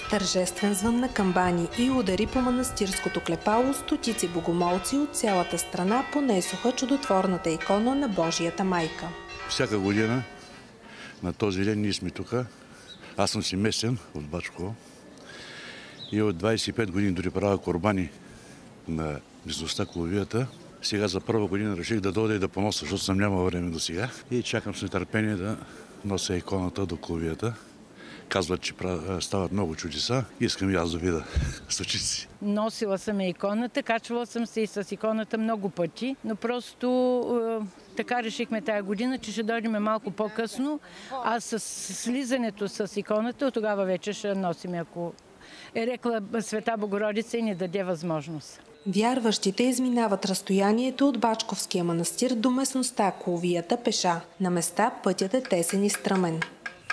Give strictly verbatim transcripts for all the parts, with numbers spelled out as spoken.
Тържествен звън на камбани и удари по манастирското клепало, стотици богомолци от цялата страна понесоха чудотворната икона на Божията майка. Всяка година на този ден ние сме тук. Аз съм си местен от Бачково и от двадесет и пет години дори правя корбани на местността Коловията. Сега за първа година реших да дойда и да понося, защото съм нямал време до сега. И чакам с нетърпение да нося иконата до Коловията. Казват, че стават много чудеса. Искам и аз да видя с очите си. Носила съм иконата, качвала съм се и с иконата много пъти, но просто е, така решихме тая година, че ще дойдем малко по-късно, а с слизането с иконата, тогава вече ще носим, ако е рекла Света Богородица и ни даде възможност. Вярващите изминават разстоянието от Бачковския манастир до местността Коловията пеша. На места пътят е тесен и стръмен.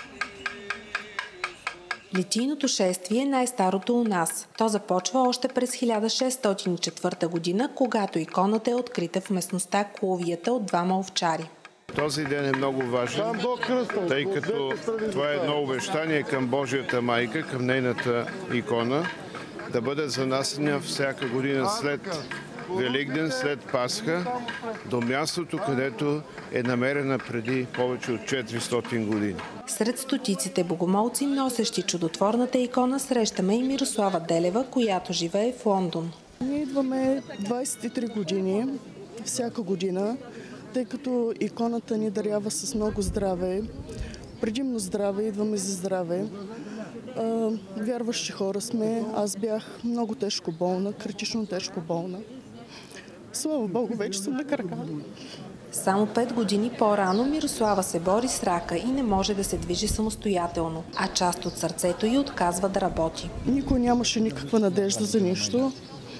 Литийното шествие е най-старото у нас. То започва още през хиляда шестстотин и четвърта година, когато иконата е открита в местността Коловията от двама овчари. Този ден е много важен, тъй като това е едно обещание към Божията майка, към нейната икона, да бъде занасена всяка година след Великден, след Пасха, до мястото, където е намерена преди повече от четиристотин години. Сред стотиците богомолци, носещи чудотворната икона, срещаме и Мирослава Делева, която живее в Лондон. Ние идваме двадесет и три години, всяка година, тъй като иконата ни дарява с много здраве, предимно здраве, идваме за здраве. Вярващи хора сме. Аз бях много тежко болна, критично тежко болна. Слава Богу, вече съм на крака. Само пет години по-рано Мирослава се бори с рака и не може да се движи самостоятелно, а част от сърцето й отказва да работи. Никой нямаше никаква надежда за нищо,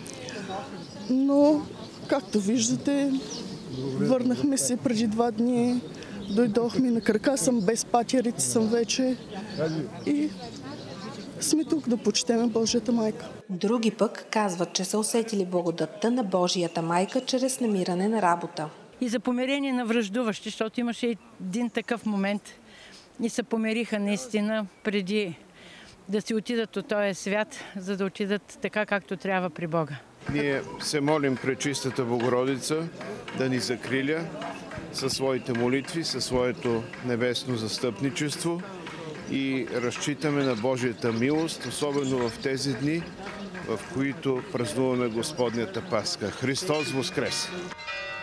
но, както виждате, върнахме се преди два дни, дойдохме на крака, съм без патерици, съм вече и сме тук да почетем Божията майка. Други пък казват, че са усетили благодатта на Божията майка чрез намиране на работа. И за помирение на враждуващи, защото имаше един такъв момент и се помириха наистина преди да си отидат от този свят, за да отидат така, както трябва при Бога. Ние се молим пред Чистата Богородица да ни закриля със своите молитви, със своето небесно застъпничество и разчитаме на Божията милост, особено в тези дни, в които празнуваме Господнята Пасха. Христос воскресе!